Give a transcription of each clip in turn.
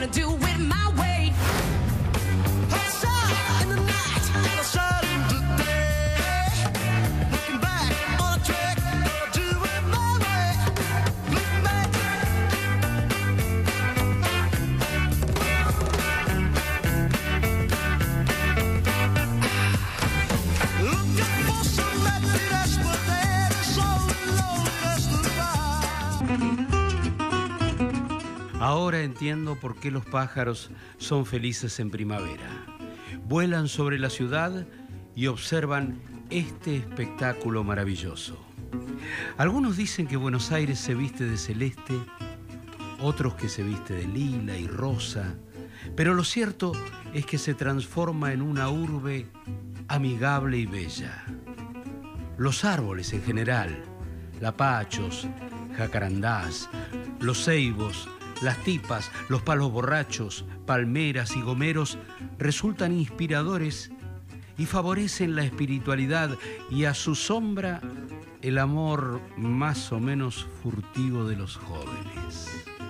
gonna do it my way. Outside in the night, outside in the day. Looking back on a track, gonna do it my way. Looking back. Looking for some happiness, but that is so loneliness to find. Ahora entiendo por qué los pájaros son felices en primavera. Vuelan sobre la ciudad y observan este espectáculo maravilloso. Algunos dicen que Buenos Aires se viste de celeste, otros que se viste de lila y rosa, pero lo cierto es que se transforma en una urbe amigable y bella. Los árboles en general, lapachos, jacarandás, los ceibos, las tipas, los palos borrachos, palmeras y gomeros resultan inspiradores y favorecen la espiritualidad y a su sombra el amor más o menos furtivo de los jóvenes.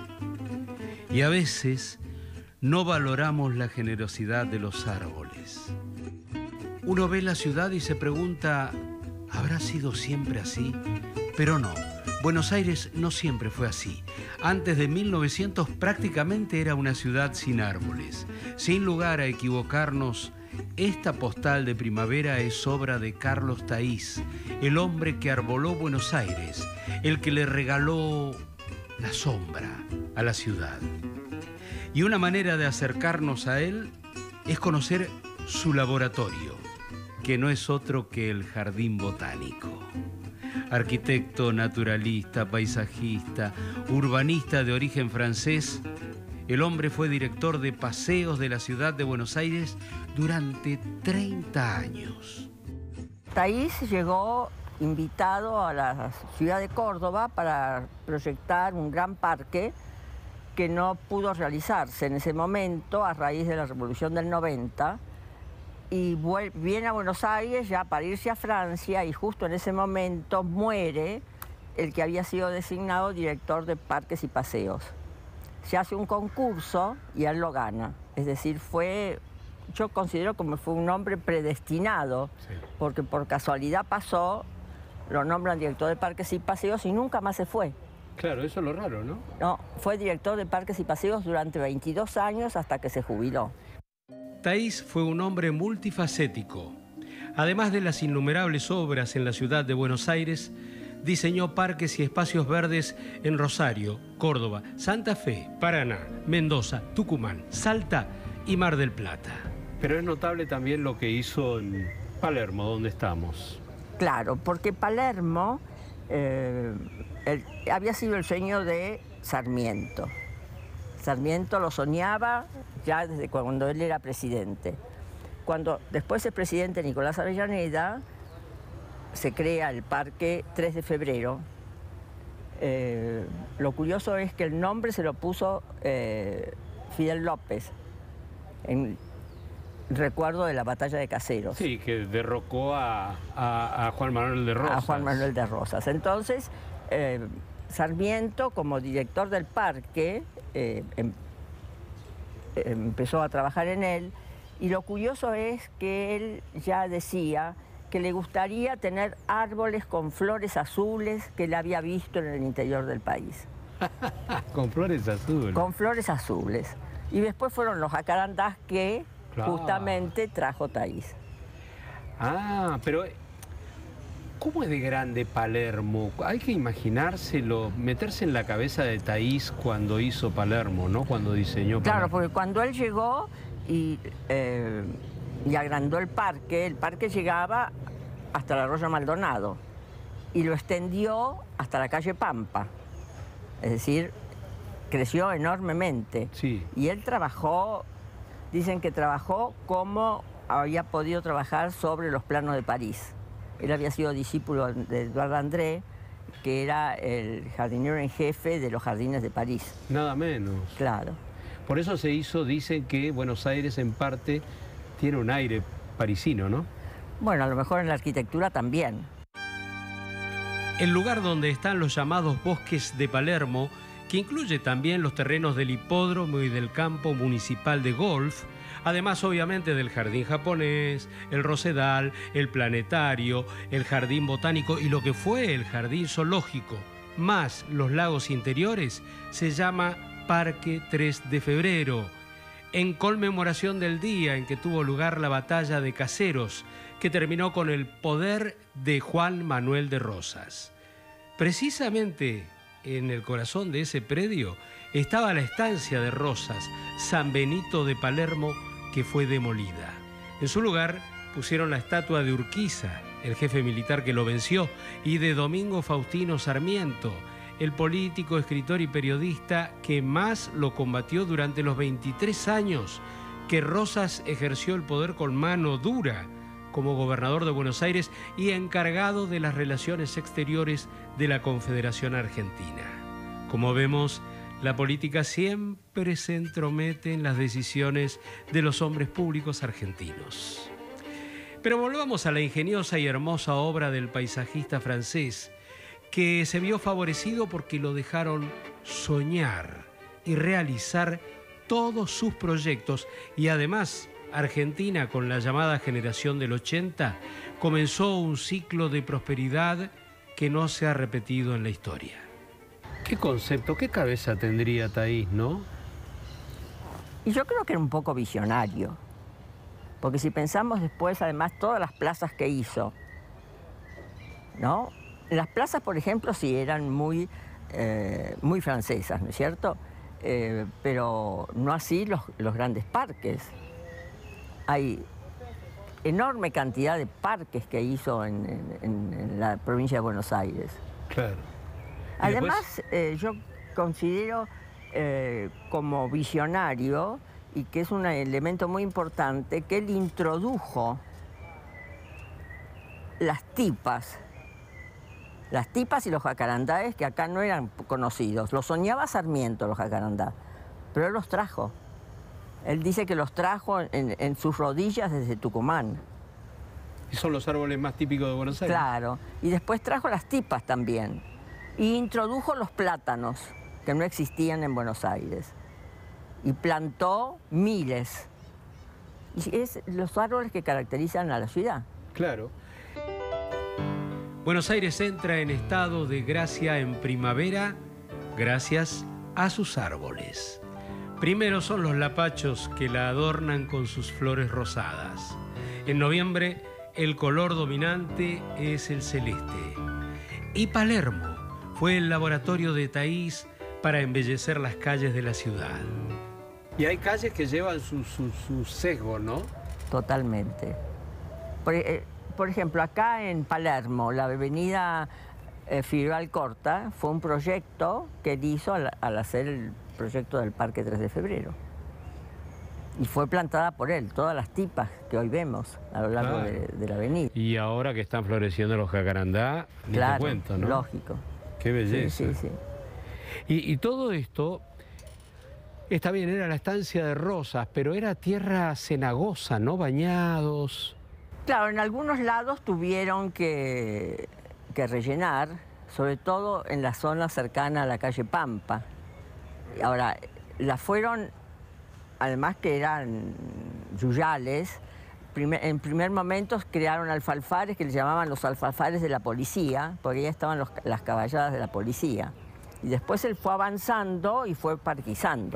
Y a veces no valoramos la generosidad de los árboles. Uno ve la ciudad y se pregunta, ¿habrá sido siempre así? Pero no. Buenos Aires no siempre fue así. Antes de 1900 prácticamente era una ciudad sin árboles. Sin lugar a equivocarnos, esta postal de primavera es obra de Carlos Thaís, el hombre que arboló Buenos Aires, el que le regaló la sombra a la ciudad. Y una manera de acercarnos a él es conocer su laboratorio, que no es otro que el Jardín Botánico. Arquitecto, naturalista, paisajista, urbanista de origen francés, el hombre fue director de paseos de la ciudad de Buenos Aires durante 30 años. Thaís llegó invitado a la ciudad de Córdoba para proyectar un gran parque que no pudo realizarse en ese momento a raíz de la Revolución del 90. Y viene a Buenos Aires ya para irse a Francia y justo en ese momento muere el que había sido designado director de parques y paseos. Se hace un concurso y él lo gana. Es decir, yo considero como fue un hombre predestinado, sí, porque por casualidad pasó, lo nombran director de parques y paseos y nunca más se fue. Claro, eso es lo raro, ¿no? No, fue director de parques y paseos durante 22 años hasta que se jubiló. Thaís fue un hombre multifacético. Además de las innumerables obras en la ciudad de Buenos Aires, diseñó parques y espacios verdes en Rosario, Córdoba, Santa Fe, Paraná, Mendoza, Tucumán, Salta y Mar del Plata. Pero es notable también lo que hizo en Palermo, donde estamos. Claro, porque Palermo había sido el sueño de Sarmiento. Sarmiento lo soñaba ya desde cuando él era presidente. Cuando después el presidente Nicolás Avellaneda se crea el Parque 3 de Febrero. Lo curioso es que el nombre se lo puso Fidel López, en recuerdo de la batalla de Caseros. Sí, que derrocó a Juan Manuel de Rosas. A Juan Manuel de Rosas. Entonces, Sarmiento, como director del parque, empezó a trabajar en él, y lo curioso es que él ya decía que le gustaría tener árboles con flores azules que él había visto en el interior del país. Con flores azules. Con flores azules. Y después fueron los jacarandás que justamente trajo Thaís. Ah, pero ¿cómo es de grande Palermo? Hay que imaginárselo, meterse en la cabeza de Thaís cuando hizo Palermo, ¿no? Cuando diseñó Palermo. Claro, porque cuando él llegó y agrandó el parque llegaba hasta el Arroyo Maldonado y lo extendió hasta la calle Pampa. Es decir, creció enormemente. Sí. Y él trabajó, dicen que trabajó como había podido trabajar sobre los planos de París. Él había sido discípulo de Eduard André, que era el jardinero en jefe de los jardines de París. Nada menos. Claro. Por eso se hizo, dicen que Buenos Aires en parte tiene un aire parisino, ¿no? Bueno, a lo mejor en la arquitectura también. El lugar donde están los llamados bosques de Palermo que incluye también los terrenos del hipódromo y del campo municipal de golf, además obviamente del jardín japonés, el rosedal, el planetario, el jardín botánico y lo que fue el jardín zoológico, más los lagos interiores, se llama Parque 3 de Febrero, en conmemoración del día en que tuvo lugar la batalla de Caseros, que terminó con el poder de Juan Manuel de Rosas. Precisamente en el corazón de ese predio estaba la estancia de Rosas, San Benito de Palermo, que fue demolida. En su lugar pusieron la estatua de Urquiza, el jefe militar que lo venció, y de Domingo Faustino Sarmiento, el político, escritor y periodista que más lo combatió durante los 23 años que Rosas ejerció el poder con mano dura como gobernador de Buenos Aires y encargado de las relaciones exteriores de la Confederación Argentina. Como vemos, la política siempre se entromete en las decisiones de los hombres públicos argentinos. Pero volvamos a la ingeniosa y hermosa obra del paisajista francés, que se vio favorecido porque lo dejaron soñar y realizar todos sus proyectos, y además Argentina, con la llamada generación del 80, comenzó un ciclo de prosperidad que no se ha repetido en la historia. ¿Qué concepto, qué cabeza tendría Thaís, no? Y yo creo que era un poco visionario, porque si pensamos después, además, todas las plazas que hizo, ¿no? Las plazas, por ejemplo, sí eran muy francesas, ¿no es cierto? Pero no así los grandes parques. Hay enorme cantidad de parques que hizo en la provincia de Buenos Aires. Claro. Además, yo considero como visionario, y que es un elemento muy importante, que él introdujo las tipas y los jacarandáes, que acá no eran conocidos. Los soñaba Sarmiento, los jacarandá, pero él los trajo. Él dice que los trajo en sus rodillas desde Tucumán. Y son los árboles más típicos de Buenos Aires. Claro, y después trajo las tipas también. Y introdujo los plátanos, que no existían en Buenos Aires. Y plantó miles. Y es los árboles que caracterizan a la ciudad. Claro. Buenos Aires entra en estado de gracia en primavera gracias a sus árboles. Primero son los lapachos, que la adornan con sus flores rosadas. En noviembre el color dominante es el celeste. Y Palermo fue el laboratorio de Thaís para embellecer las calles de la ciudad. Y hay calles que llevan su sesgo, ¿no? Totalmente. Por ejemplo, acá en Palermo, la avenida Figueroa Alcorta fue un proyecto que él hizo al hacer el proyecto del Parque 3 de Febrero. Y fue plantada por él, todas las tipas que hoy vemos a lo largo de la avenida. Y ahora que están floreciendo los jacarandá, ni te cuento, ¿no? Lógico. Qué belleza. Sí, sí, sí. Y todo esto, está bien, era la estancia de Rosas, pero era tierra cenagosa, ¿no? Bañados. Claro, en algunos lados tuvieron que rellenar, sobre todo en la zona cercana a la calle Pampa. Ahora, las fueron, además que eran yuyales, en primer momento crearon alfalfares que les llamaban los alfalfares de la policía, porque ahí estaban las caballadas de la policía. Y después él fue avanzando y fue parquizando,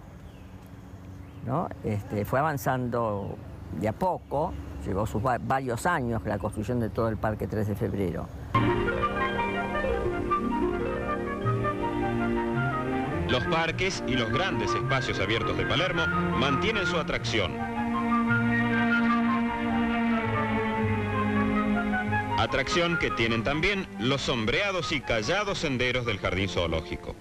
¿no? Fue avanzando de a poco, llevó sus varios años la construcción de todo el Parque 3 de Febrero. Los parques y los grandes espacios abiertos de Palermo mantienen su atracción. Atracción que tienen también los sombreados y callados senderos del jardín zoológico.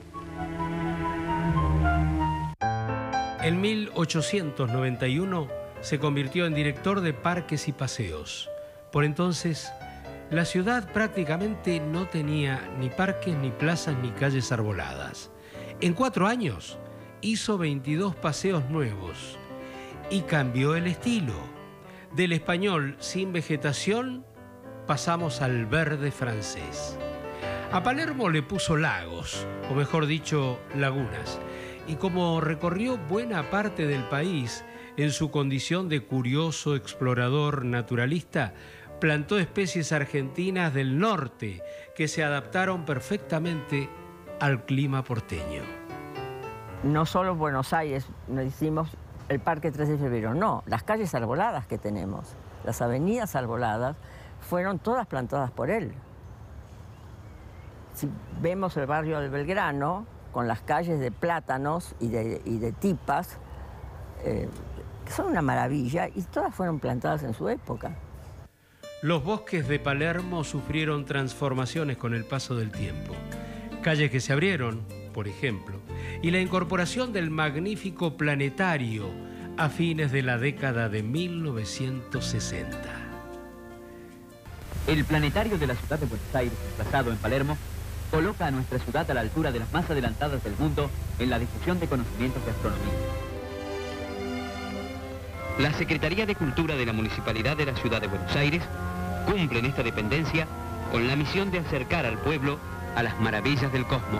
En 1891 se convirtió en director de parques y paseos. Por entonces, la ciudad prácticamente no tenía ni parques, ni plazas, ni calles arboladas. En 4 años hizo 22 paseos nuevos y cambió el estilo. Del español sin vegetación pasamos al verde francés. A Palermo le puso lagos, o mejor dicho, lagunas. Y como recorrió buena parte del país en su condición de curioso explorador naturalista, plantó especies argentinas del norte que se adaptaron perfectamente al clima porteño. No solo en Buenos Aires nos hicimos el Parque 3 de Febrero, no, las calles arboladas que tenemos, las avenidas arboladas, fueron todas plantadas por él. Si vemos el barrio de Belgrano, con las calles de plátanos y de tipas, que son una maravilla, y todas fueron plantadas en su época. Los bosques de Palermo sufrieron transformaciones con el paso del tiempo. Calles que se abrieron, por ejemplo, y la incorporación del magnífico planetario a fines de la década de 1960. El planetario de la ciudad de Buenos Aires, emplazado en Palermo, coloca a nuestra ciudad a la altura de las más adelantadas del mundo en la difusión de conocimientos de astronomía. La Secretaría de Cultura de la Municipalidad de la Ciudad de Buenos Aires cumple en esta dependencia con la misión de acercar al pueblo a las maravillas del cosmos.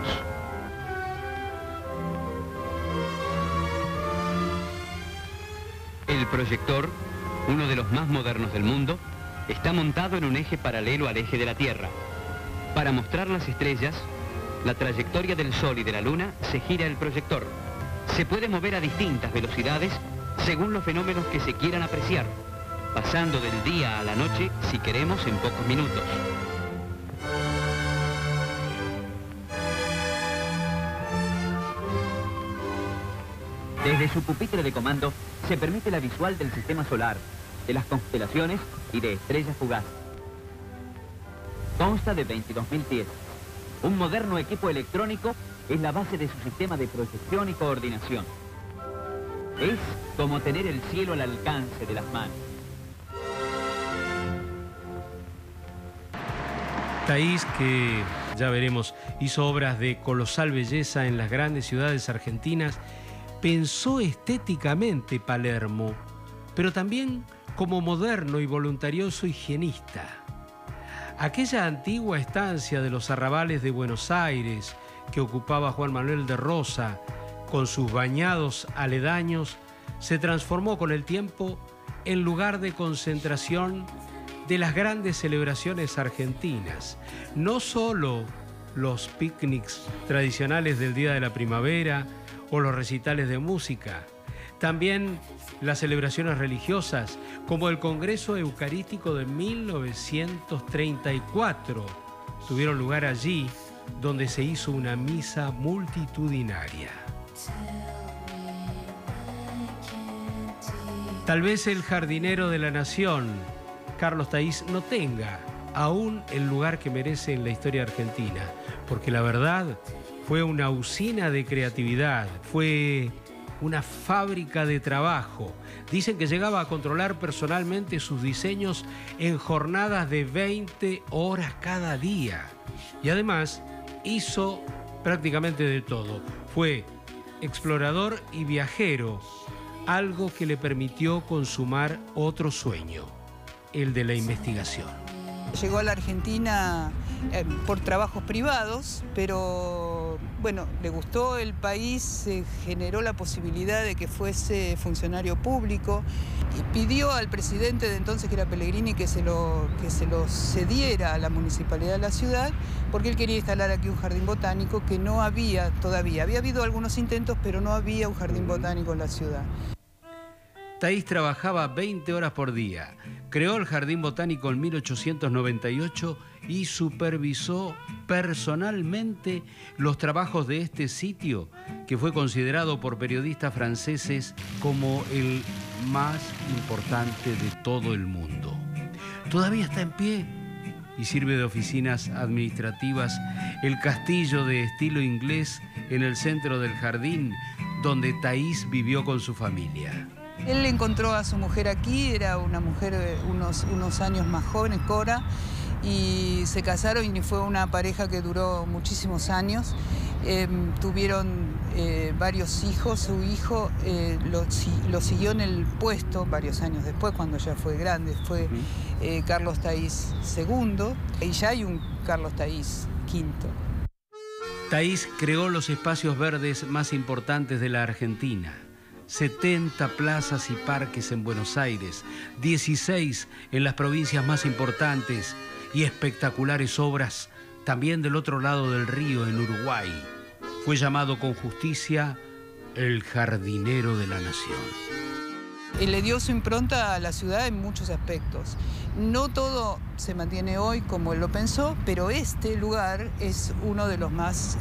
El proyector, uno de los más modernos del mundo, está montado en un eje paralelo al eje de la Tierra. Para mostrar las estrellas, la trayectoria del Sol y de la Luna, se gira el proyector. Se puede mover a distintas velocidades según los fenómenos que se quieran apreciar, pasando del día a la noche, si queremos, en pocos minutos. Desde su pupitre de comando se permite la visual del sistema solar, de las constelaciones y de estrellas fugaces. Consta de 22.000 piezas. Un moderno equipo electrónico es la base de su sistema de proyección y coordinación. Es como tener el cielo al alcance de las manos. Taís, que ya veremos, hizo obras de colosal belleza en las grandes ciudades argentinas, pensó estéticamente Palermo, pero también como moderno y voluntarioso higienista. Aquella antigua estancia de los arrabales de Buenos Aires que ocupaba Juan Manuel de Rosa, con sus bañados aledaños, se transformó con el tiempo en lugar de concentración de las grandes celebraciones argentinas. No solo los picnics tradicionales del Día de la Primavera o los recitales de música, también las celebraciones religiosas, como el Congreso Eucarístico de 1934, tuvieron lugar allí, donde se hizo una misa multitudinaria. Tal vez el jardinero de la nación, Carlos Taís, no tenga aún el lugar que merece en la historia argentina, porque la verdad fue una usina de creatividad, fue una fábrica de trabajo. Dicen que llegaba a controlar personalmente sus diseños en jornadas de 20 horas cada día. Y además hizo prácticamente de todo. Fue explorador y viajero, algo que le permitió consumar otro sueño, el de la investigación. Llegó a la Argentina por trabajos privados, pero bueno, le gustó el país, se generó la posibilidad de que fuese funcionario público y pidió al presidente de entonces, que era Pellegrini, que se lo cediera a la municipalidad de la ciudad, porque él quería instalar aquí un jardín botánico que no había todavía. Había habido algunos intentos, pero no había un jardín botánico en la ciudad. Taís trabajaba 20 horas por día. Creó el Jardín Botánico en 1898 y supervisó personalmente los trabajos de este sitio, que fue considerado por periodistas franceses como el más importante de todo el mundo. Todavía está en pie y sirve de oficinas administrativas el castillo de estilo inglés en el centro del jardín, donde Taís vivió con su familia. Él encontró a su mujer aquí, era una mujer unos años más joven, Cora, y se casaron y fue una pareja que duró muchísimos años. Tuvieron varios hijos, su hijo lo siguió en el puesto varios años después, cuando ya fue grande, fue Carlos Taís II, y ya hay un Carlos Taís quinto. Thaís creó los espacios verdes más importantes de la Argentina. 70 plazas y parques en Buenos Aires, 16 en las provincias más importantes y espectaculares obras también del otro lado del río, en Uruguay. Fue llamado con justicia el jardinero de la nación. Y le dio su impronta a la ciudad en muchos aspectos. No todo se mantiene hoy como él lo pensó, pero este lugar es uno de los más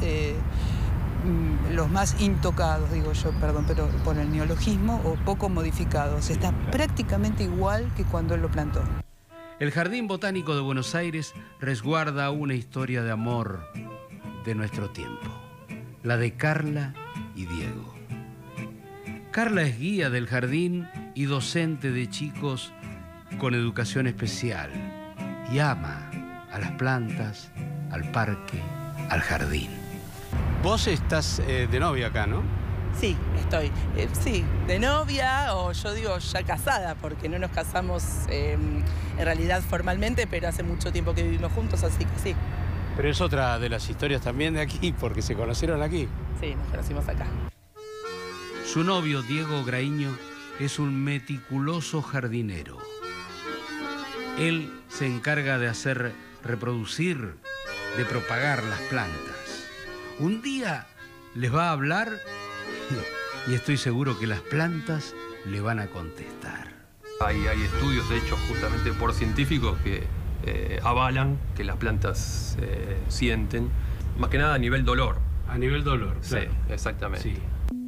intocados, digo yo, perdón, pero por el neologismo, o poco modificados. Está prácticamente igual que cuando él lo plantó. El Jardín Botánico de Buenos Aires resguarda una historia de amor de nuestro tiempo, la de Carla y Diego. Carla es guía del jardín y docente de chicos con educación especial y ama a las plantas, al parque, al jardín. Vos estás de novia acá, ¿no? Sí, estoy. Sí, de novia o yo digo ya casada, porque no nos casamos en realidad formalmente, pero hace mucho tiempo que vivimos juntos, así que sí. Pero es otra de las historias también de aquí, porque se conocieron aquí. Sí, nos conocimos acá. Su novio, Diego Graiño, es un meticuloso jardinero. Él se encarga de hacer reproducir, de propagar las plantas. Un día les va a hablar y estoy seguro que las plantas le van a contestar. Hay estudios hechos justamente por científicos que avalan que las plantas sienten, más que nada a nivel dolor. A nivel dolor, claro. Sí, exactamente. Sí.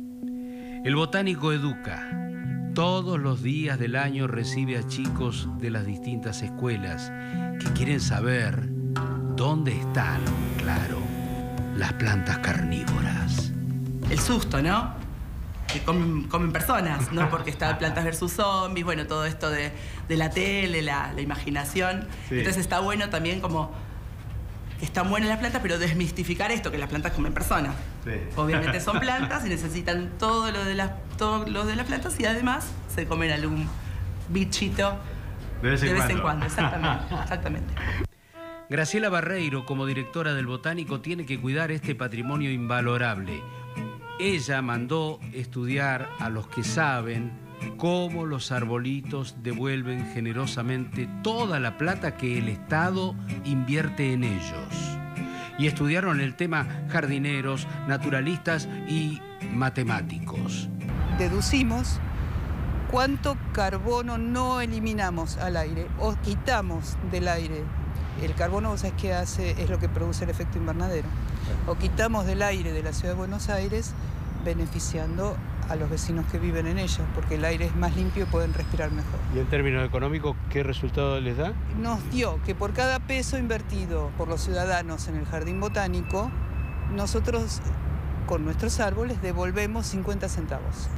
El botánico educa. Todos los días del año recibe a chicos de las distintas escuelas que quieren saber dónde están, claro, las plantas carnívoras. El susto, ¿no? Que comen personas, ¿no? Porque está Plantas versus Zombies, bueno, todo esto de la tele, la imaginación. Sí. Entonces está bueno también como que están buenas las plantas, pero desmistificar esto, que las plantas comen personas. Sí. Obviamente son plantas y necesitan todo lo de las plantas y además se comen algún bichito de vez en cuando. Exactamente. Graciela Barreiro, como directora del Botánico, tiene que cuidar este patrimonio invalorable. Ella mandó estudiar a los que saben cómo los arbolitos devuelven generosamente toda la plata que el Estado invierte en ellos. Y estudiaron el tema jardineros, naturalistas y matemáticos. Deducimos cuánto carbono no eliminamos al aire o quitamos del aire. El carbono, vos sabés qué hace, es lo que produce el efecto invernadero. O quitamos del aire de la ciudad de Buenos Aires, beneficiando a los vecinos que viven en ella, porque el aire es más limpio y pueden respirar mejor. ¿Y en términos económicos qué resultado les da? Nos dio que por cada peso invertido por los ciudadanos en el jardín botánico, nosotros con nuestros árboles devolvemos 50 centavos.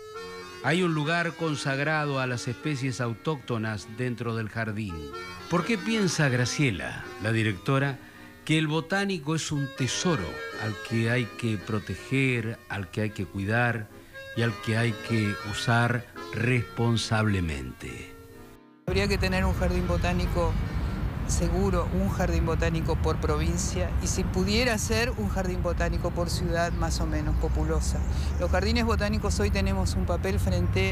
Hay un lugar consagrado a las especies autóctonas dentro del jardín. ¿Por qué piensa Graciela, la directora, que el botánico es un tesoro al que hay que proteger, al que hay que cuidar y al que hay que usar responsablemente? Habría que tener un jardín botánico seguro, un jardín botánico por provincia, y si pudiera ser un jardín botánico por ciudad más o menos populosa. Los jardines botánicos hoy tenemos un papel frente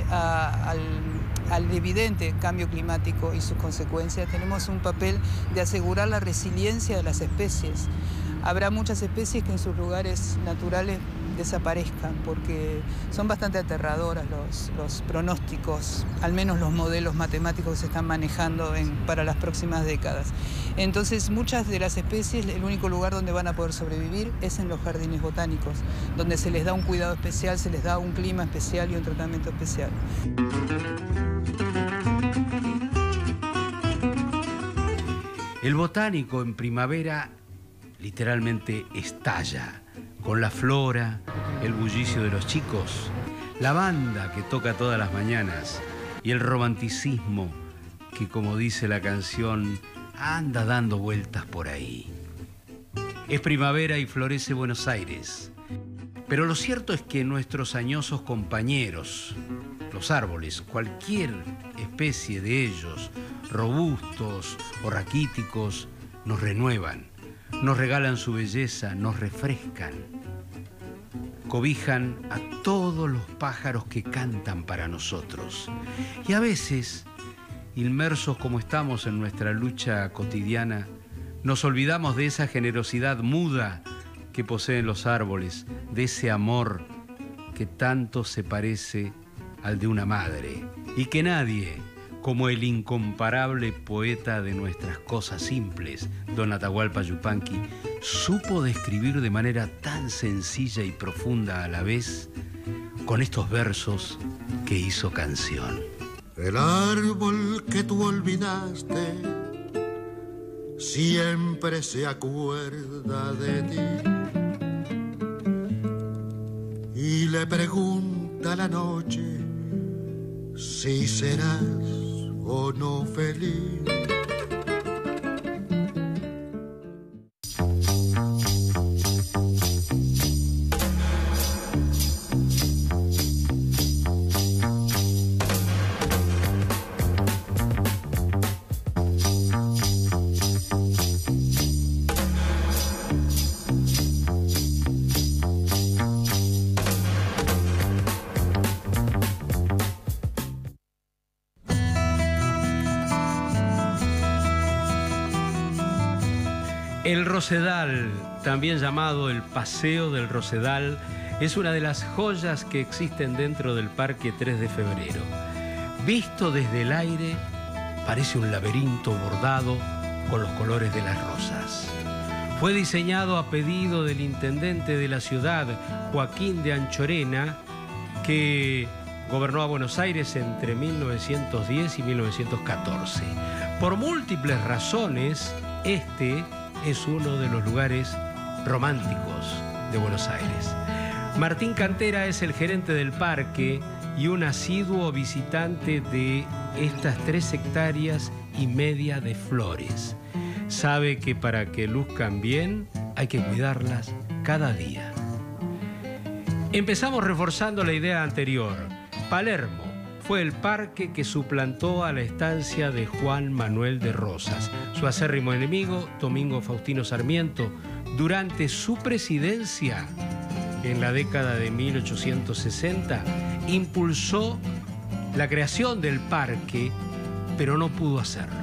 al evidente cambio climático y sus consecuencias. Tenemos un papel de asegurar la resiliencia de las especies. Habrá muchas especies que en sus lugares naturales desaparezcan porque son bastante aterradoras los pronósticos, al menos los modelos matemáticos que se están manejando para las próximas décadas. Entonces, muchas de las especies, el único lugar donde van a poder sobrevivir es en los jardines botánicos, donde se les da un cuidado especial, se les da un clima especial y un tratamiento especial. El botánico en primavera literalmente estalla con la flora, el bullicio de los chicos, la banda que toca todas las mañanas y el romanticismo que, como dice la canción, anda dando vueltas por ahí. Es primavera y florece Buenos Aires, pero lo cierto es que nuestros añosos compañeros, los árboles, cualquier especie de ellos, robustos o raquíticos, nos renuevan, nos regalan su belleza, nos refrescan, cobijan a todos los pájaros que cantan para nosotros. Y a veces, inmersos como estamos en nuestra lucha cotidiana, nos olvidamos de esa generosidad muda que poseen los árboles, de ese amor que tanto se parece al de una madre, y que nadie, como el incomparable poeta de nuestras cosas simples, don Atahualpa Yupanqui, supo describir de manera tan sencilla y profunda a la vez, con estos versos que hizo canción. El árbol que tú olvidaste siempre se acuerda de ti y le pregunta a la noche si serás o no feliz. El Rosedal, también llamado el Paseo del Rosedal, es una de las joyas que existen dentro del Parque 3 de Febrero. Visto desde el aire, parece un laberinto bordado con los colores de las rosas. Fue diseñado a pedido del intendente de la ciudad, Joaquín de Anchorena, que gobernó a Buenos Aires entre 1910 y 1914. Por múltiples razones, este es uno de los lugares románticos de Buenos Aires. Martín Cantera es el gerente del parque y un asiduo visitante de estas 3,5 hectáreas de flores. Sabe que para que luzcan bien hay que cuidarlas cada día. Empezamos reforzando la idea anterior. Palermo fue el parque que suplantó a la estancia de Juan Manuel de Rosas. Su acérrimo enemigo, Domingo Faustino Sarmiento, durante su presidencia, en la década de 1860, impulsó la creación del parque, pero no pudo hacerlo.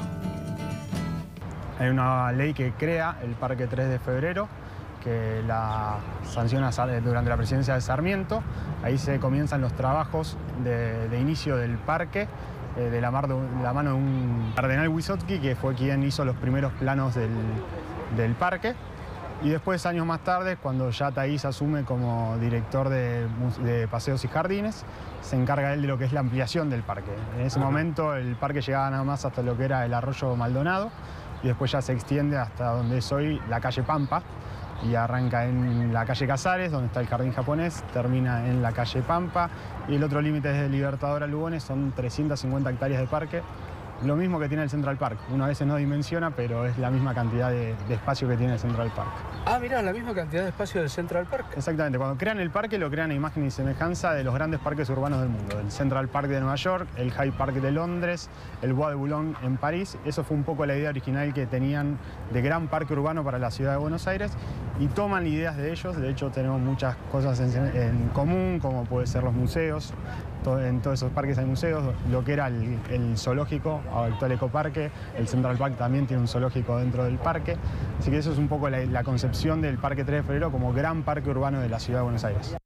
Hay una ley que crea el Parque 3 de Febrero, que la sanciona durante la presidencia de Sarmiento. Ahí se comienzan los trabajos de inicio del parque, de la mano de un cardenal Wisotki, que fue quien hizo los primeros planos del parque. Y después, años más tarde, cuando ya Taís asume como director de Paseos y Jardines, se encarga él de lo que es la ampliación del parque. En ese momento el parque llegaba nada más hasta lo que era el arroyo Maldonado, y después ya se extiende hasta donde es hoy la calle Pampa, y arranca en la calle Casares, donde está el jardín japonés, termina en la calle Pampa, y el otro límite desde Libertador a Lugones son 350 hectáreas de parque, lo mismo que tiene el Central Park. Uno a veces no dimensiona, pero es la misma cantidad de espacio que tiene el Central Park. Ah, mirá, la misma cantidad de espacio del Central Park. Exactamente, cuando crean el parque lo crean a imagen y semejanza de los grandes parques urbanos del mundo. El Central Park de Nueva York, el Hyde Park de Londres, el Bois de Boulogne en París. Eso fue un poco la idea original que tenían de gran parque urbano para la ciudad de Buenos Aires, y toman ideas de ellos. De hecho, tenemos muchas cosas en común, como puede ser los museos. En todos esos parques hay museos, lo que era el zoológico, actual ecoparque, el Central Park también tiene un zoológico dentro del parque, así que eso es un poco la concepción del Parque 3 de Febrero como gran parque urbano de la ciudad de Buenos Aires.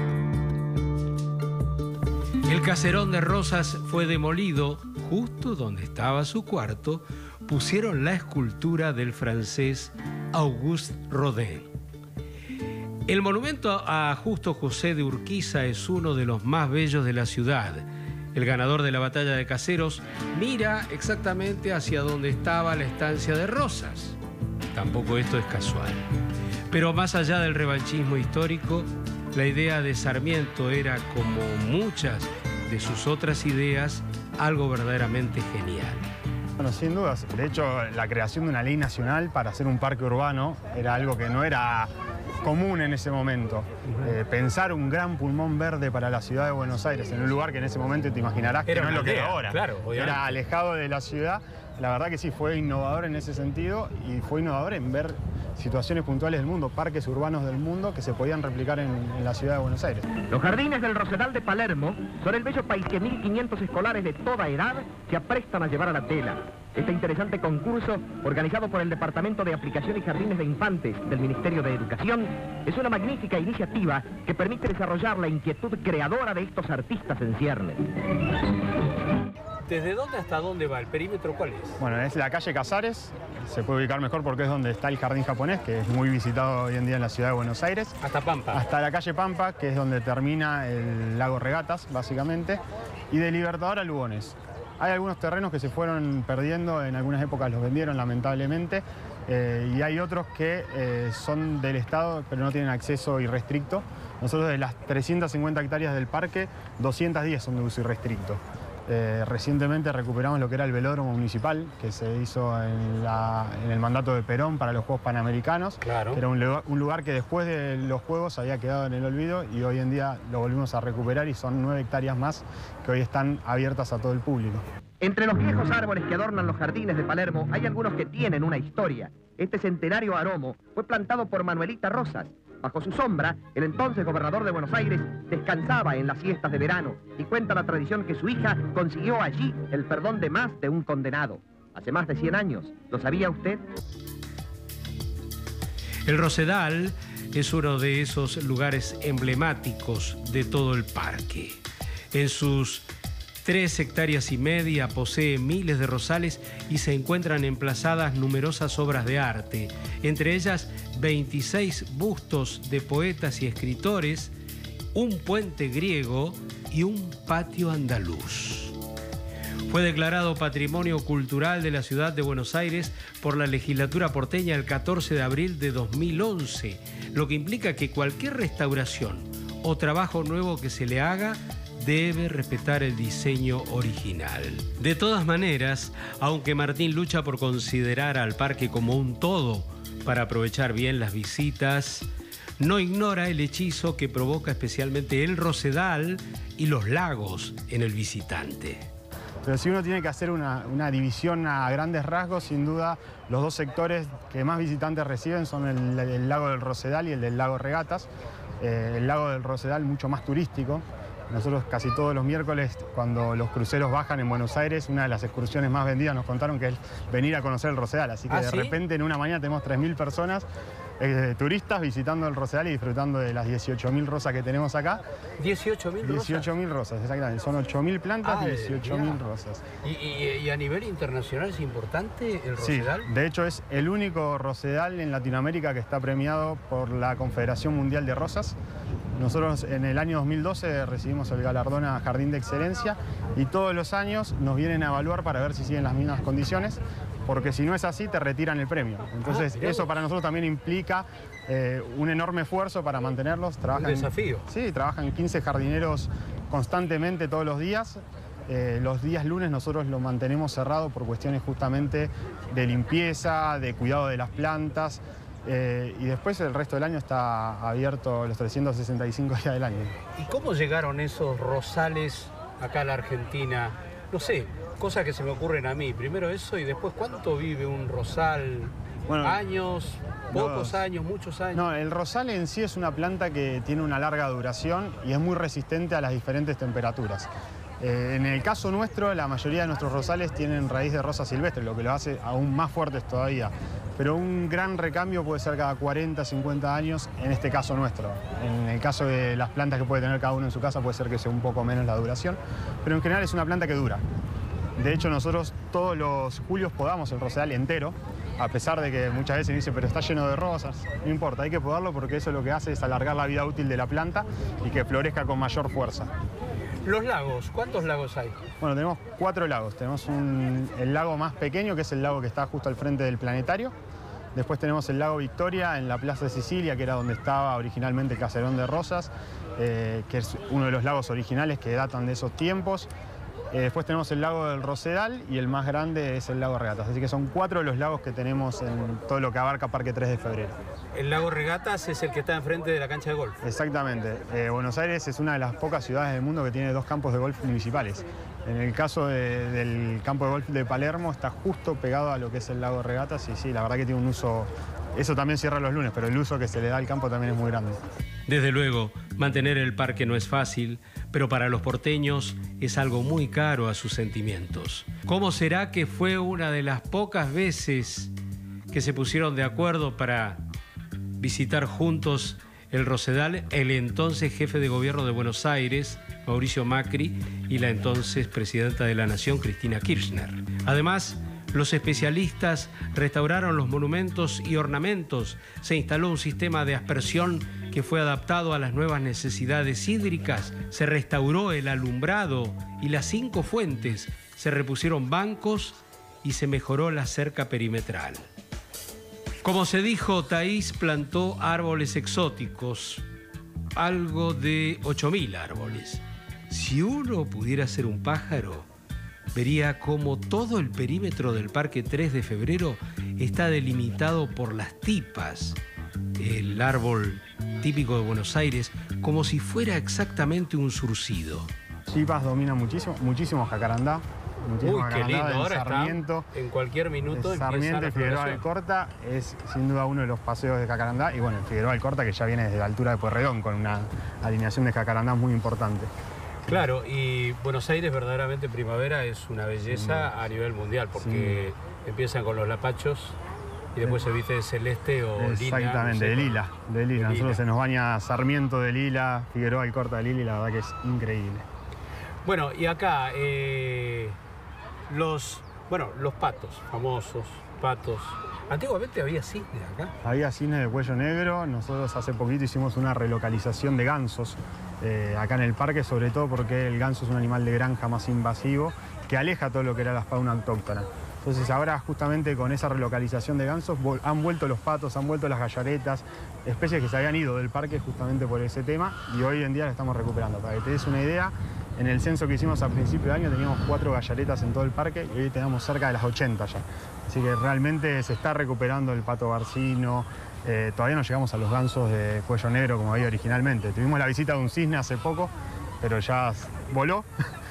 El caserón de Rosas fue demolido justo donde estaba su cuarto. Pusieron la escultura del francés Auguste Rodin. El monumento a Justo José de Urquiza es uno de los más bellos de la ciudad. El ganador de la batalla de Caseros mira exactamente hacia donde estaba la estancia de Rosas. Tampoco esto es casual. Pero más allá del revanchismo histórico, la idea de Sarmiento era, como muchas de sus otras ideas, algo verdaderamente genial. Bueno, sin dudas. De hecho, la creación de una ley nacional para hacer un parque urbano era algo que no era común en ese momento. Pensar un gran pulmón verde para la ciudad de Buenos Aires, en un lugar que en ese momento te imaginarás que no es lo que es ahora. Claro, era alejado de la ciudad. La verdad que sí, fue innovador en ese sentido, y fue innovador en ver situaciones puntuales del mundo, parques urbanos del mundo que se podían replicar en la ciudad de Buenos Aires. Los jardines del Rosedal de Palermo son el bello país que 1.500 escolares de toda edad se aprestan a llevar a la tela. Este interesante concurso, organizado por el Departamento de Aplicación y Jardines de Infantes del Ministerio de Educación, es una magnífica iniciativa que permite desarrollar la inquietud creadora de estos artistas en ciernes. ¿Desde dónde hasta dónde va? ¿El perímetro cuál es? Bueno, es la calle Casares, se puede ubicar mejor porque es donde está el jardín japonés, que es muy visitado hoy en día en la ciudad de Buenos Aires. Hasta Pampa. Hasta la calle Pampa, que es donde termina el lago Regatas, básicamente, y de Libertador a Lugones. Hay algunos terrenos que se fueron perdiendo, en algunas épocas los vendieron lamentablemente, y hay otros que son del Estado pero no tienen acceso irrestricto. Nosotros de las 350 hectáreas del parque, 210 son de uso irrestricto. Recientemente recuperamos lo que era el velódromo municipal, que se hizo en el mandato de Perón para los Juegos Panamericanos. Claro. Que era un lugar que después de los Juegos había quedado en el olvido y hoy en día lo volvimos a recuperar y son 9 hectáreas más que hoy están abiertas a todo el público. Entre los viejos árboles que adornan los jardines de Palermo hay algunos que tienen una historia. Este centenario aromo fue plantado por Manuelita Rosas. Bajo su sombra, el entonces gobernador de Buenos Aires descansaba en las siestas de verano y cuenta la tradición que su hija consiguió allí el perdón de más de un condenado. Hace más de 100 años. ¿Lo sabía usted? El Rosedal es uno de esos lugares emblemáticos de todo el parque. En sus 3 hectáreas y media posee miles de rosales y se encuentran emplazadas numerosas obras de arte, entre ellas 26 bustos de poetas y escritores, un puente griego y un patio andaluz. Fue declarado Patrimonio Cultural de la Ciudad de Buenos Aires por la legislatura porteña el 14 de abril de 2011, lo que implica que cualquier restauración o trabajo nuevo que se le haga debe respetar el diseño original. De todas maneras, aunque Martín lucha por considerar al parque como un todo para aprovechar bien las visitas, no ignora el hechizo que provoca especialmente el Rosedal y los lagos en el visitante. Pero si uno tiene que hacer una división a grandes rasgos, sin duda los 2 sectores que más visitantes reciben son el lago del Rosedal y el del lago Regatas. El lago del Rosedal mucho más turístico. Nosotros casi todos los miércoles, cuando los cruceros bajan en Buenos Aires, una de las excursiones más vendidas nos contaron que es venir a conocer el Rosedal. Así que de repente en una mañana tenemos 3.000 personas turistas visitando el Rosedal y disfrutando de las 18.000 rosas que tenemos acá. ¿18.000 rosas? 18.000 rosas, exactamente. Son 8.000 plantas y 18.000 rosas. ¿Y a nivel internacional es importante el Rosedal? Sí, de hecho es el único Rosedal en Latinoamérica que está premiado por la Confederación Mundial de Rosas. Nosotros en el año 2012 recibimos el galardón a Jardín de Excelencia y todos los años nos vienen a evaluar para ver si siguen las mismas condiciones, porque si no es así te retiran el premio. Entonces eso para nosotros también implica un enorme esfuerzo para mantenerlos. Un desafío. Sí, trabajan 15 jardineros constantemente todos los días. Los días lunes nosotros lo mantenemos cerrado por cuestiones justamente de limpieza, de cuidado de las plantas. Y después el resto del año está abierto los 365 días del año. ¿Y cómo llegaron esos rosales acá a la Argentina? No sé, cosas que se me ocurren a mí. Primero eso y después, ¿cuánto vive un rosal? Bueno, ¿años? ¿Pocos años? ¿Muchos años? No, el rosal en sí es una planta que tiene una larga duración y es muy resistente a las diferentes temperaturas. En el caso nuestro, la mayoría de nuestros rosales tienen raíz de rosa silvestre, lo que lo hace aún más fuertes todavía. Pero un gran recambio puede ser cada 40, 50 años, en este caso nuestro. En el caso de las plantas que puede tener cada uno en su casa, puede ser que sea un poco menos la duración, pero en general es una planta que dura. De hecho, nosotros todos los julios podamos el rosedal entero, a pesar de que muchas veces me dicen, pero está lleno de rosas. No importa, hay que podarlo porque eso lo que hace es alargar la vida útil de la planta y que florezca con mayor fuerza. Los lagos, ¿cuántos lagos hay? Bueno, tenemos 4 lagos. Tenemos el lago más pequeño, que es el lago que está justo al frente del planetario. Después tenemos el lago Victoria en la Plaza de Sicilia, que era donde estaba originalmente el Caserón de Rosas, que es uno de los lagos originales que datan de esos tiempos. Después tenemos el lago del Rosedal y el más grande es el lago Regatas. Así que son 4 los lagos que tenemos en todo lo que abarca Parque 3 de Febrero. El lago Regatas es el que está enfrente de la cancha de golf. Exactamente. Buenos Aires es una de las pocas ciudades del mundo que tiene 2 campos de golf municipales. En el caso del campo de golf de Palermo está justo pegado a lo que es el lago de Regatas y sí, la verdad que tiene un uso, eso también cierra los lunes, pero el uso que se le da al campo también es muy grande. Desde luego, mantener el parque no es fácil, pero para los porteños es algo muy caro a sus sentimientos. ¿Cómo será que fue una de las pocas veces que se pusieron de acuerdo para visitar juntos el Rosedal, el entonces jefe de gobierno de Buenos Aires, Mauricio Macri, y la entonces presidenta de la Nación, Cristina Kirchner? Además, los especialistas restauraron los monumentos y ornamentos, se instaló un sistema de aspersión que fue adaptado a las nuevas necesidades hídricas, se restauró el alumbrado y las 5 fuentes, se repusieron bancos y se mejoró la cerca perimetral. Como se dijo, Taís plantó árboles exóticos, algo de 8.000 árboles. Si uno pudiera ser un pájaro, vería cómo todo el perímetro del Parque 3 de Febrero está delimitado por las tipas, el árbol típico de Buenos Aires, como si fuera exactamente un surcido. Chipas domina muchísimo jacarandá. Uy, qué lindo, ahora Sarmiento, está en cualquier minuto. Sarmiento y Figueroa Alcorta es sin duda uno de los paseos de jacarandá, y bueno, el Figueroa Alcorta que ya viene desde la altura de Pueyrredón con una alineación de jacarandá muy importante. Claro, y Buenos Aires verdaderamente en primavera es una belleza a nivel mundial, porque empiezan con los lapachos y después se viste de celeste o lila. Exactamente, de lila. Nosotros se nos baña Sarmiento de lila, Figueroa Alcorta de lila, y la verdad que es increíble. Bueno, y acá los patos, famosos patos. Antiguamente había cisnes acá. Había cisnes de cuello negro. Nosotros hace poquito hicimos una relocalización de gansos acá en el parque, sobre todo porque el ganso es un animal de granja más invasivo que aleja todo lo que era la fauna autóctona. Entonces ahora justamente con esa relocalización de gansos han vuelto los patos, han vuelto las gallaretas, especies que se habían ido del parque justamente por ese tema, y hoy en día las estamos recuperando. Para que te des una idea, en el censo que hicimos a principio de año teníamos 4 gallaretas en todo el parque y hoy tenemos cerca de las 80 ya. Así que realmente se está recuperando el pato barcino. Todavía no llegamos a los gansos de cuello negro como había originalmente. Tuvimos la visita de un cisne hace poco, pero ya voló.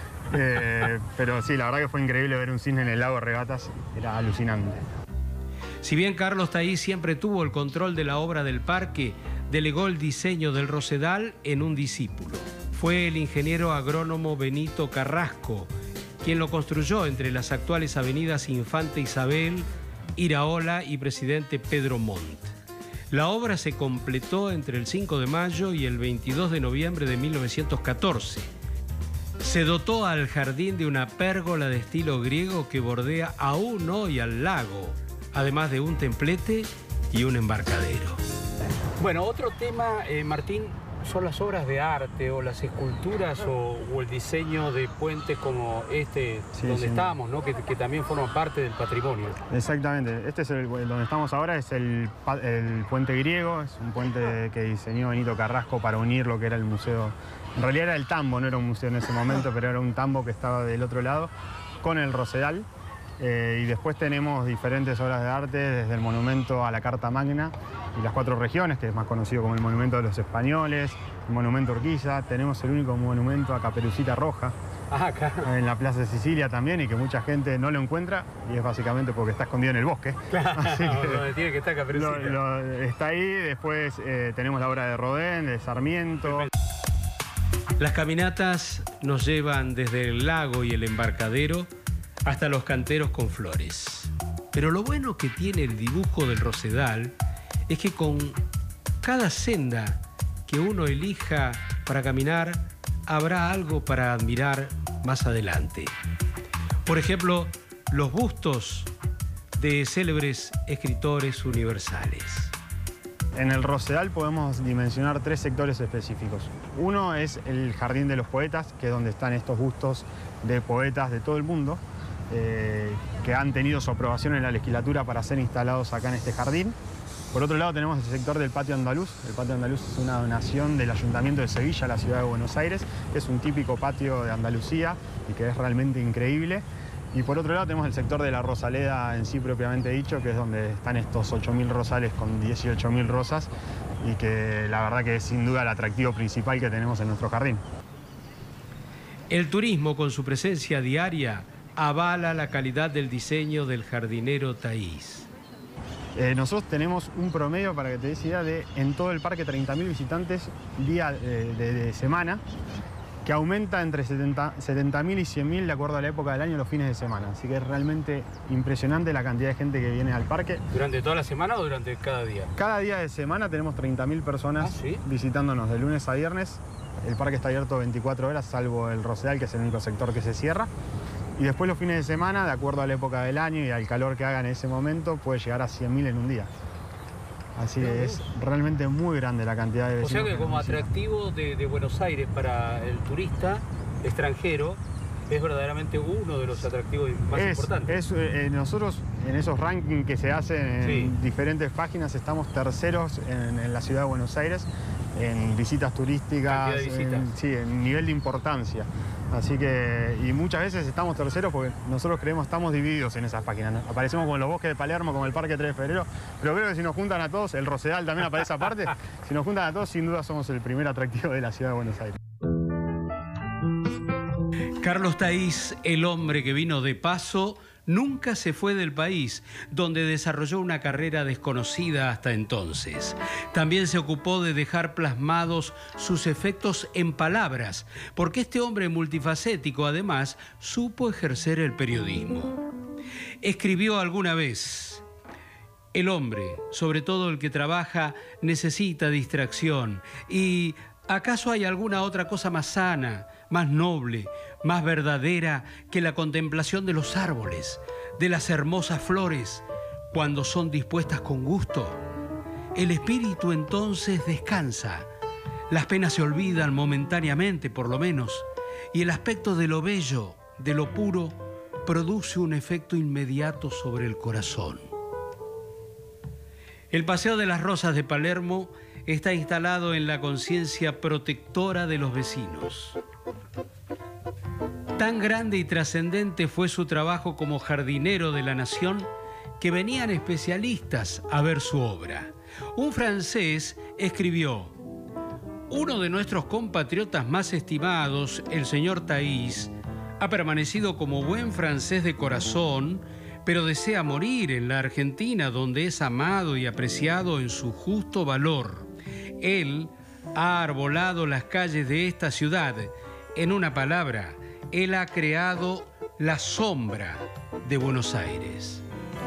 Pero sí, la verdad que fue increíble ver un cisne en el lago de Regatas, era alucinante. Si bien Carlos Taís siempre tuvo el control de la obra del parque, delegó el diseño del Rosedal en un discípulo. Fue el ingeniero agrónomo Benito Carrasco quien lo construyó entre las actuales avenidas Infante Isabel, Iraola y Presidente Pedro Montt. La obra se completó entre el 5 de mayo y el 22 de noviembre de 1914. Se dotó al jardín de una pérgola de estilo griego que bordea aún hoy al lago, además de un templete y un embarcadero. Bueno, otro tema, Martín, son las obras de arte o las esculturas o el diseño de puentes como este, donde estábamos, ¿no? Que también forman parte del patrimonio. Exactamente. Este es donde estamos ahora, es el puente griego, es un puente que diseñó Benito Carrasco para unir lo que era el museo. En realidad era el tambo, no era un museo en ese momento, pero era un tambo que estaba del otro lado, con el Rosedal. Y después tenemos diferentes obras de arte, desde el monumento a la Carta Magna y las 4 regiones, que es más conocido como el monumento de los españoles, el monumento Urquiza. Tenemos el único monumento a Caperucita Roja, en la Plaza de Sicilia también, y que mucha gente no lo encuentra, y es básicamente porque está escondido en el bosque. Claro, donde tiene que estar Caperucita. Está ahí. Después tenemos la obra de Rodin, de Sarmiento. Las caminatas nos llevan desde el lago y el embarcadero hasta los canteros con flores. Pero lo bueno que tiene el dibujo del Rosedal es que con cada senda que uno elija para caminar, habrá algo para admirar más adelante. Por ejemplo, los bustos de célebres escritores universales. En el Rosedal podemos dimensionar 3 sectores específicos. Uno es el Jardín de los Poetas, que es donde están estos bustos de poetas de todo el mundo, que han tenido su aprobación en la legislatura para ser instalados acá en este jardín. Por otro lado tenemos el sector del Patio Andaluz. El Patio Andaluz es una donación del Ayuntamiento de Sevilla a la ciudad de Buenos Aires, que es un típico patio de Andalucía y que es realmente increíble. Y por otro lado tenemos el sector de la Rosaleda en sí propiamente dicho, que es donde están estos 8.000 rosales con 18.000 rosas y que la verdad que es sin duda el atractivo principal que tenemos en nuestro jardín. El turismo, con su presencia diaria, avala la calidad del diseño del jardinero Taís. Nosotros tenemos un promedio, para que te des idea, de en todo el parque 30.000 visitantes día de semana, que aumenta entre 70.000 y 100.000 de acuerdo a la época del año los fines de semana. Así que es realmente impresionante la cantidad de gente que viene al parque. ¿Durante toda la semana o durante cada día? Cada día de semana tenemos 30.000 personas visitándonos de lunes a viernes. El parque está abierto 24 horas, salvo el Rosedal, que es el único sector que se cierra. Y después los fines de semana, de acuerdo a la época del año y al calor que haga en ese momento, puede llegar a 100.000 en un día. Así que es realmente muy grande la cantidad de vecinos. O sea que como atractivo de Buenos Aires para el turista extranjero, es verdaderamente uno de los atractivos más importantes. Nosotros en esos rankings que se hacen en diferentes páginas estamos terceros en la ciudad de Buenos Aires, en visitas turísticas, en nivel de importancia. Así que, y muchas veces estamos terceros porque nosotros creemos, estamos divididos en esas páginas, ¿no? Aparecemos como en los bosques de Palermo, como el Parque 3 de Febrero, pero creo que si nos juntan a todos, el Rosedal también aparece aparte, si nos juntan a todos, sin duda somos el primer atractivo de la ciudad de Buenos Aires. Carlos Taís, el hombre que vino de paso, nunca se fue del país, donde desarrolló una carrera desconocida hasta entonces. También se ocupó de dejar plasmados sus efectos en palabras, porque este hombre multifacético, además, supo ejercer el periodismo. Escribió alguna vez: el hombre, sobre todo el que trabaja, necesita distracción. ¿Y acaso hay alguna otra cosa más sana, más noble, más verdadera que la contemplación de los árboles, de las hermosas flores, cuando son dispuestas con gusto? El espíritu entonces descansa, las penas se olvidan momentáneamente por lo menos, y el aspecto de lo bello, de lo puro, produce un efecto inmediato sobre el corazón. El Paseo de las Rosas de Palermo está instalado en la conciencia protectora de los vecinos. Tan grande y trascendente fue su trabajo como jardinero de la nación que venían especialistas a ver su obra. Un francés escribió: uno de nuestros compatriotas más estimados, el señor Taís, ha permanecido como buen francés de corazón, pero desea morir en la Argentina, donde es amado y apreciado en su justo valor. Él ha arbolado las calles de esta ciudad. En una palabra, él ha creado la sombra de Buenos Aires.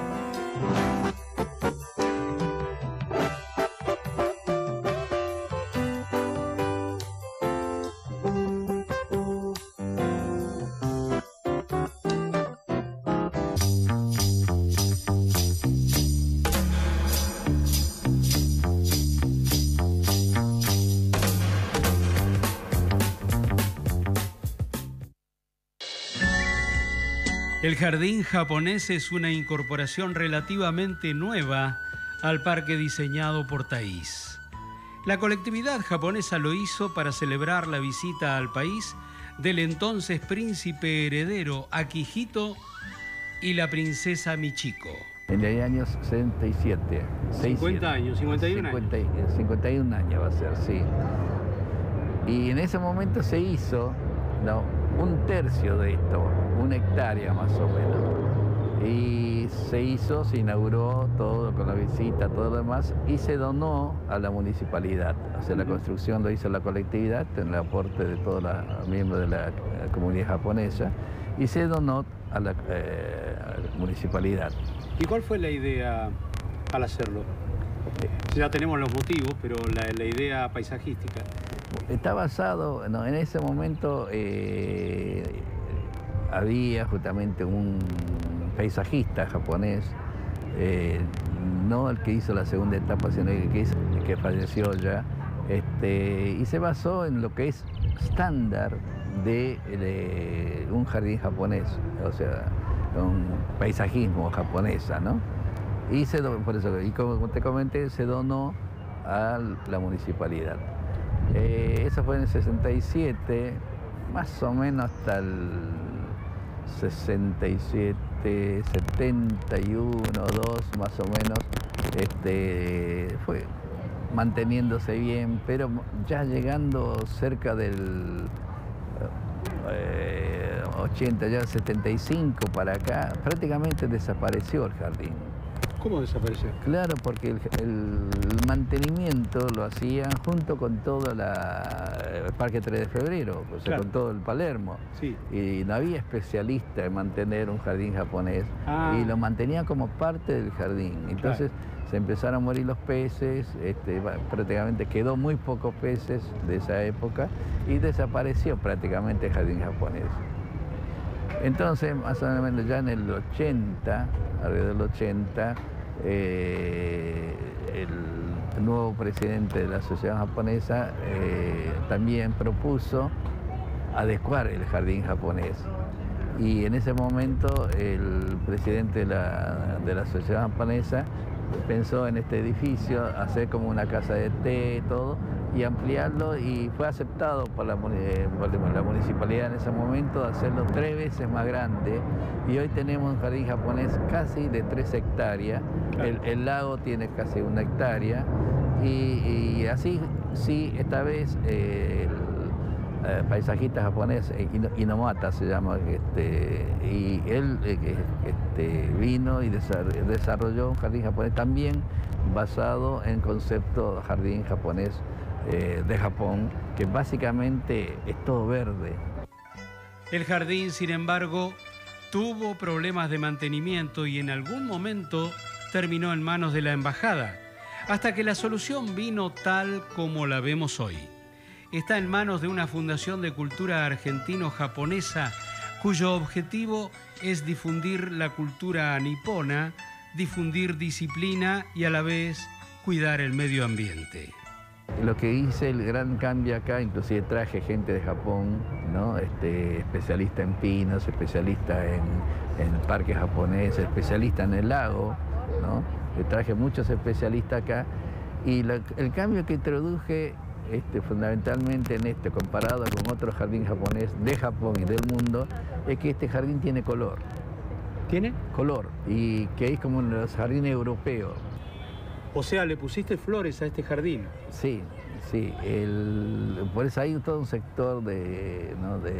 El jardín japonés es una incorporación relativamente nueva al parque diseñado por Taís. La colectividad japonesa lo hizo para celebrar la visita al país del entonces príncipe heredero Akihito y la princesa Michiko. En el año 67. 50 años, 51 años. 51 años va a ser, sí. Y en ese momento se hizo un tercio de esto, 1 hectárea más o menos. Y se inauguró todo con la visita, todo lo demás, y se donó a la municipalidad. O sea, la construcción lo hizo la colectividad, con el aporte de todos los miembros de la comunidad japonesa, y se donó a la municipalidad. ¿Y cuál fue la idea al hacerlo? Ya tenemos los motivos, pero la idea paisajística. Está basado, en ese momento había justamente un paisajista japonés, no el que hizo la segunda etapa, sino el que falleció ya, y se basó en lo que es estándar de un jardín japonés, o sea, un paisajismo japonesa, ¿no? Y por eso, y como te comenté, se donó a la municipalidad. Eso fue en el 67, más o menos hasta el 67, 71, 2, más o menos, fue manteniéndose bien, pero ya llegando cerca del 80, ya 75 para acá, prácticamente desapareció el jardín. ¿Cómo desapareció? Claro, porque el mantenimiento lo hacían junto con todo el Parque 3 de Febrero, o sea, Claro. con todo el Palermo. Sí. Y no había especialista en mantener un jardín japonés. Y lo mantenían como parte del jardín. Entonces se empezaron a morir los peces, prácticamente quedó muy pocos peces de esa época y desapareció prácticamente el jardín japonés. Entonces, más o menos ya en el 80, alrededor del 80, el nuevo presidente de la Asociación Japonesa también propuso adecuar el jardín japonés. Y en ese momento el presidente de la Asociación Japonesa pensó en este edificio, hacer como una casa de té, todo, y ampliarlo, y fue aceptado por la municipalidad en ese momento, hacerlo 3 veces más grande, y hoy tenemos un jardín japonés casi de 3 hectáreas, el lago tiene casi 1 hectárea, y así, sí, esta vez el paisajista japonés, Inomata se llama, y él vino y desarrolló un jardín japonés también basado en concepto jardín japonés de Japón, que básicamente es todo verde. El jardín, sin embargo, tuvo problemas de mantenimiento y en algún momento terminó en manos de la embajada, hasta que la solución vino tal como la vemos hoy. Está en manos de una fundación de cultura argentino-japonesa cuyo objetivo es difundir la cultura nipona, difundir disciplina y a la vez cuidar el medio ambiente. Lo que hice, el gran cambio acá, inclusive traje gente de Japón, ¿no? Especialista en pinos, especialista en el parque japonés, especialista en el lago, ¿no? Traje muchos especialistas acá y el cambio que introduje fundamentalmente en comparado con otro jardín japonés de Japón y del mundo, es que este jardín tiene color. ¿Tiene? Color, y que es como en los jardines europeos. O sea, ¿le pusiste flores a este jardín? Sí, sí. Por eso hay todo un sector de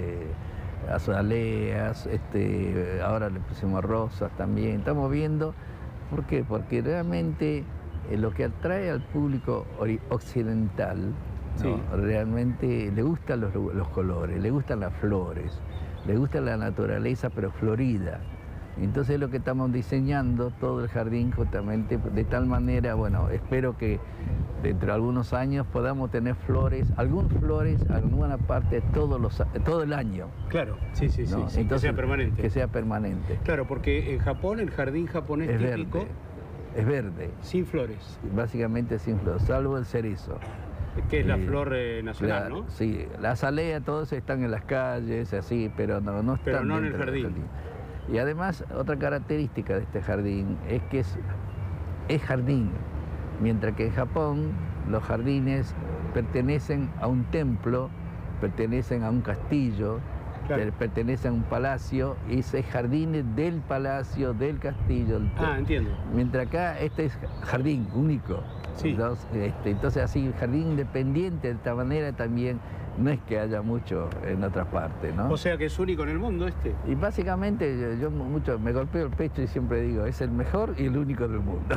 azaleas, ahora le pusimos rosas también. Estamos viendo, ¿por qué? Porque realmente lo que atrae al público occidental, ¿no? Sí. Realmente le gustan los colores, le gustan las flores, le gusta la naturaleza pero florida. Entonces lo que estamos diseñando todo el jardín justamente de tal manera, bueno, espero que dentro de algunos años podamos tener flores, alguna parte todo el año. Claro, sí, sí, ¿no? sí, Entonces, que sea permanente. Que sea permanente. Claro, porque en Japón el jardín japonés es típico verde, es verde. Sin flores. Básicamente sin flores, salvo el cerezo. Que es la flor nacional, claro, ¿no? Sí, la azalea, todos están en las calles, así, pero no están pero no en el dentro del jardín. Y además, otra característica de este jardín es que es jardín, mientras que en Japón los jardines pertenecen a un templo, pertenecen a un castillo, claro, pertenecen a un palacio, y es jardines del palacio, del castillo. Entiendo. Mientras acá este es jardín único. Sí. Entonces así, jardín independiente de esta manera también no es que haya mucho en otras partes, ¿no? O sea que es único en el mundo este. Y básicamente yo mucho me golpeo el pecho y siempre digo, es el mejor y el único del mundo.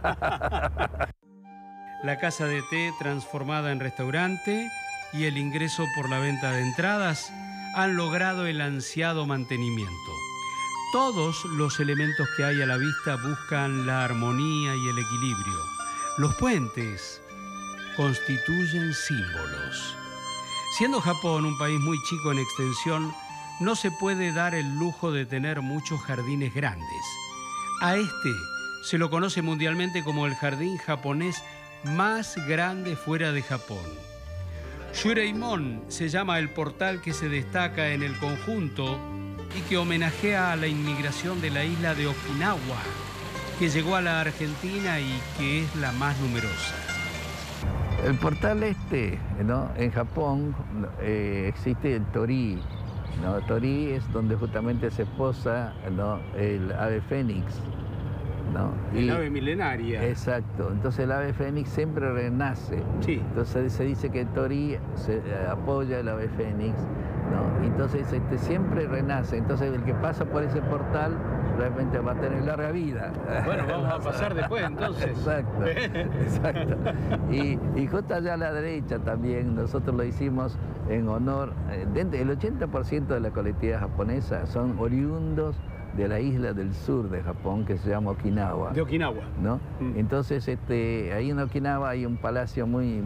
La casa de té transformada en restaurante y el ingreso por la venta de entradas han logrado el ansiado mantenimiento. Todos los elementos que hay a la vista buscan la armonía y el equilibrio. Los puentes constituyen símbolos. Siendo Japón un país muy chico en extensión, no se puede dar el lujo de tener muchos jardines grandes. A este se lo conoce mundialmente como el jardín japonés más grande fuera de Japón. Shureimon se llama el portal que se destaca en el conjunto y que homenajea a la inmigración de la isla de Okinawa, que llegó a la Argentina y que es la más numerosa. El portal ¿no? En Japón existe el torii, ¿no? Torii es donde justamente se posa, ¿no? El ave fénix, ¿no? El ave milenaria. Exacto. Entonces el ave fénix siempre renace. Sí. Entonces se dice que el torii se apoya el ave fénix ¿no? Entonces siempre renace. Entonces el que pasa por ese portal realmente va a tener larga vida. Bueno, vamos a pasar después entonces. Exacto, exacto. Y justo allá a la derecha también nosotros lo hicimos en honor, el 80% de la colectividad japonesa son oriundos de la isla del sur de Japón que se llama Okinawa. De Okinawa. ¿No? Entonces ahí en Okinawa hay un palacio muy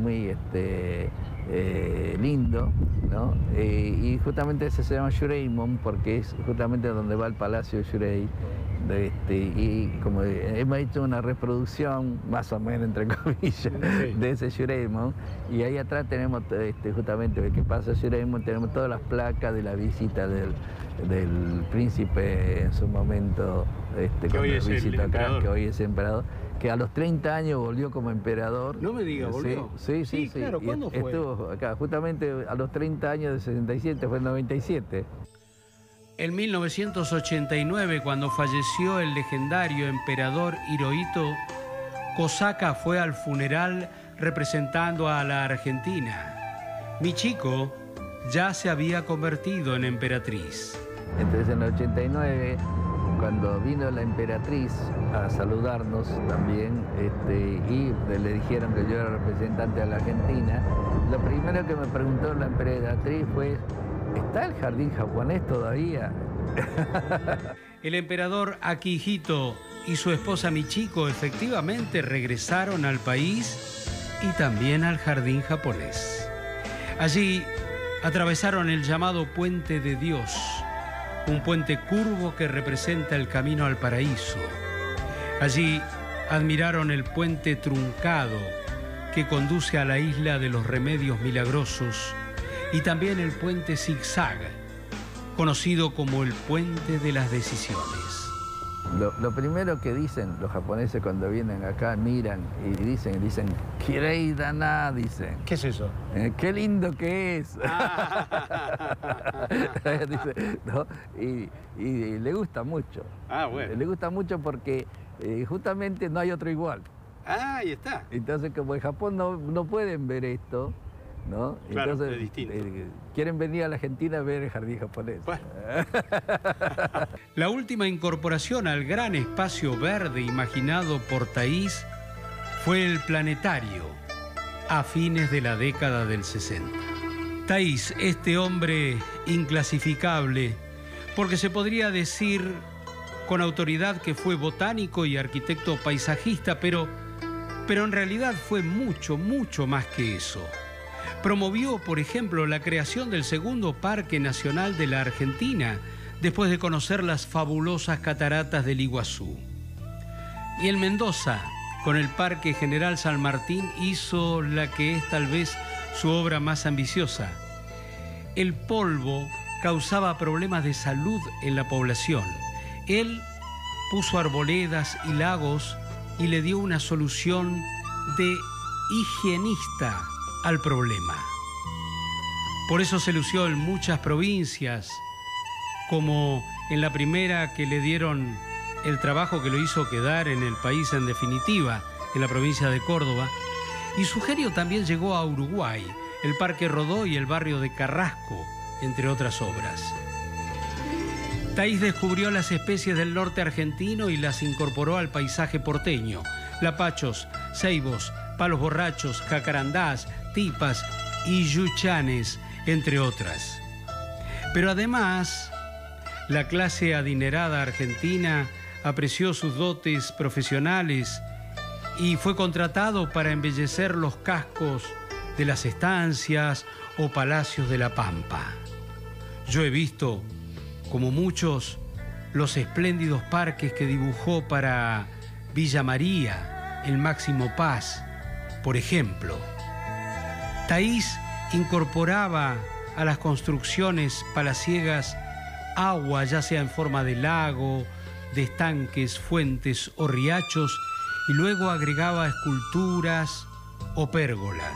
lindo, ¿no? Y justamente ese se llama Shureimon porque es justamente donde va el palacio Shurei. Y como hemos hecho una reproducción, más o menos entre comillas, de ese Shureimon, y ahí atrás tenemos justamente el que pasa Shureimon, tenemos todas las placas de la visita del príncipe en su momento, que hoy es el emperador. Que hoy es emperador, que a los 30 años volvió como emperador. No me diga, volvió. Sí. Claro, ¿cuándo fue? Estuvo acá, justamente a los 30 años de 67, fue en 97. En 1989, cuando falleció el legendario emperador Hirohito, Kosaka fue al funeral representando a la Argentina. Michiko ya se había convertido en emperatriz. Entonces en el 89, cuando vino la emperatriz a saludarnos también, y le dijeron que yo era representante de la Argentina, lo primero que me preguntó la emperatriz fue: ¿está el jardín japonés todavía? El emperador Akihito y su esposa Michiko efectivamente regresaron al país y también al jardín japonés. Allí atravesaron el llamado Puente de Dios, un puente curvo que representa el camino al paraíso. Allí admiraron el puente truncado que conduce a la isla de los remedios milagrosos y también el puente zigzag, conocido como el puente de las decisiones. Lo primero que dicen los japoneses cuando vienen acá, miran y dicen, "Kirei dana", dicen. ¿Qué es eso? ¡Qué lindo que es! Dice, ¿no? Y le gusta mucho. Ah, bueno. Le gusta mucho porque justamente no hay otro igual. Ah, ahí está. Entonces, como en Japón no pueden ver esto, ¿no? Claro, entonces, es distinto. Quieren venir a la Argentina a ver el jardín japonés. Bueno. La última incorporación al gran espacio verde imaginado por Thaís fue el planetario a fines de la década del 60. Thaís, este hombre inclasificable, porque se podría decir con autoridad que fue botánico y arquitecto paisajista, pero en realidad fue mucho más que eso. Promovió, por ejemplo, la creación del segundo Parque Nacional de la Argentina, después de conocer las fabulosas cataratas del Iguazú. Y en Mendoza, con el Parque General San Martín, hizo la que es tal vez su obra más ambiciosa. El polvo causaba problemas de salud en la población. Él puso arboledas y lagos y le dio una solución de higienista al problema. Por eso se lució en muchas provincias, como en la primera que le dieron el trabajo que lo hizo quedar en el país en definitiva, en la provincia de Córdoba, y su genio también llegó a Uruguay, el Parque Rodó y el barrio de Carrasco, entre otras obras. Thaís descubrió las especies del norte argentino y las incorporó al paisaje porteño: lapachos, ceibos, palos borrachos, jacarandás, tipas y yuchanes, entre otras. Pero además, la clase adinerada argentina apreció sus dotes profesionales y fue contratado para embellecer los cascos de las estancias o palacios de la Pampa. Yo he visto, como muchos, los espléndidos parques que dibujó para Villa María, el Máximo Paz, por ejemplo. Thaís incorporaba a las construcciones palaciegas agua, ya sea en forma de lago, de estanques, fuentes o riachos, y luego agregaba esculturas o pérgolas.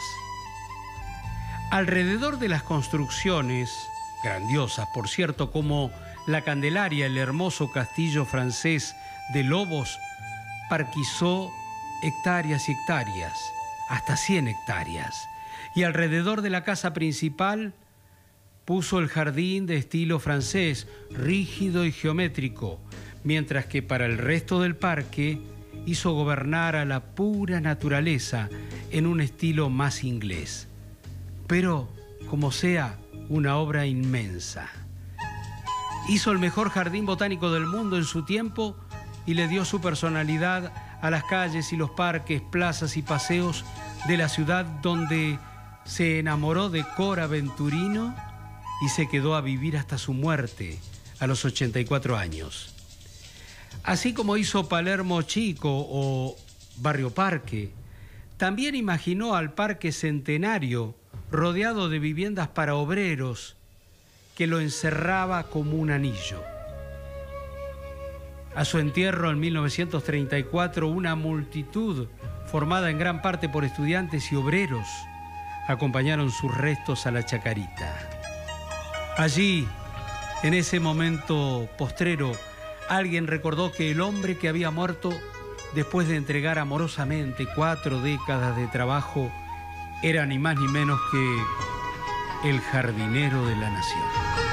Alrededor de las construcciones, grandiosas por cierto, como la Candelaria, el hermoso castillo francés de Lobos, parquizó hectáreas y hectáreas, hasta 100 hectáreas. Y alrededor de la casa principal puso el jardín de estilo francés, rígido y geométrico, mientras que para el resto del parque hizo gobernar a la pura naturaleza en un estilo más inglés. Pero, como sea, una obra inmensa. Hizo el mejor jardín botánico del mundo en su tiempo y le dio su personalidad a las calles y los parques, plazas y paseos de la ciudad, donde se enamoró de Cora Venturino y se quedó a vivir hasta su muerte a los 84 años. Así como hizo Palermo Chico o Barrio Parque, también imaginó al Parque Centenario rodeado de viviendas para obreros, que lo encerraba como un anillo. A su entierro en 1934, una multitud formada en gran parte por estudiantes y obreros acompañaron sus restos a la Chacarita. Allí, en ese momento postrero, alguien recordó que el hombre que había muerto después de entregar amorosamente 4 décadas de trabajo era ni más ni menos que el jardinero de la nación.